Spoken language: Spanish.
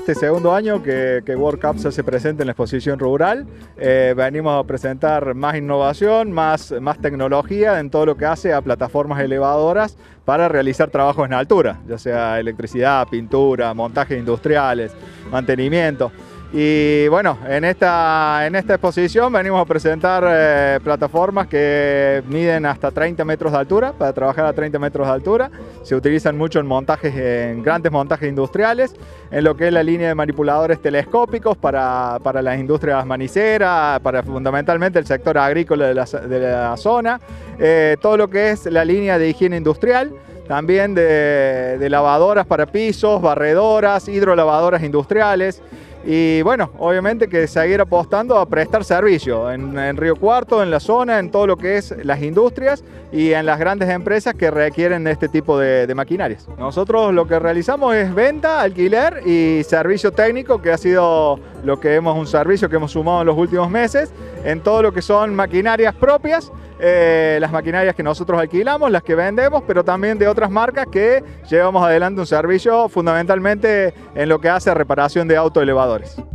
este segundo año que World Cup se hace presente en la exposición rural. Venimos a presentar más innovación, más tecnología en todo lo que hace a plataformas elevadoras para realizar trabajos en altura, ya sea electricidad, pintura, montajes industriales, mantenimiento. Y bueno, en esta exposición venimos a presentar plataformas que miden hasta 30 metros de altura, para trabajar a 30 metros de altura. Se utilizan mucho en grandes montajes industriales, en lo que es la línea de manipuladores telescópicos para las industrias maniceras, para fundamentalmente el sector agrícola de la zona, todo lo que es la línea de higiene industrial, también de lavadoras para pisos, barredoras, hidrolavadoras industriales. Y bueno, obviamente que seguir apostando a prestar servicio en Río Cuarto, en la zona, en todo lo que es las industrias y en las grandes empresas que requieren de este tipo de maquinarias. Nosotros lo que realizamos es venta, alquiler y servicio técnico, que ha sido un servicio que hemos sumado en los últimos meses, en todo lo que son maquinarias propias, las maquinarias que nosotros alquilamos, las que vendemos, pero también de otras marcas que llevamos adelante un servicio fundamentalmente en lo que hace a reparación de autoelevadores.